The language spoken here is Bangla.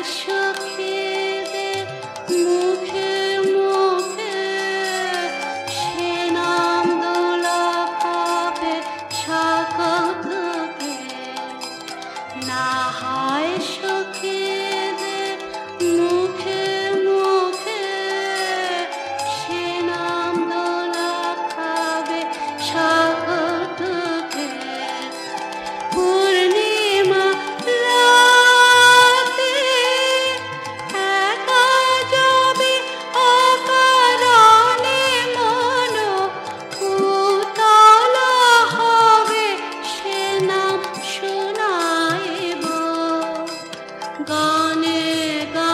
সখীদের মুখে মুখে সে নাম দোলা খাবে সকল থেকে। না হয় সখীদের মুখে মুখে সে নাম দোলা খাবে সকল থেকে। পূর্ণিমা রাতে একা যাবে অকারণে মন উতলা হবে সে নাম শোনাইব গানে গানে।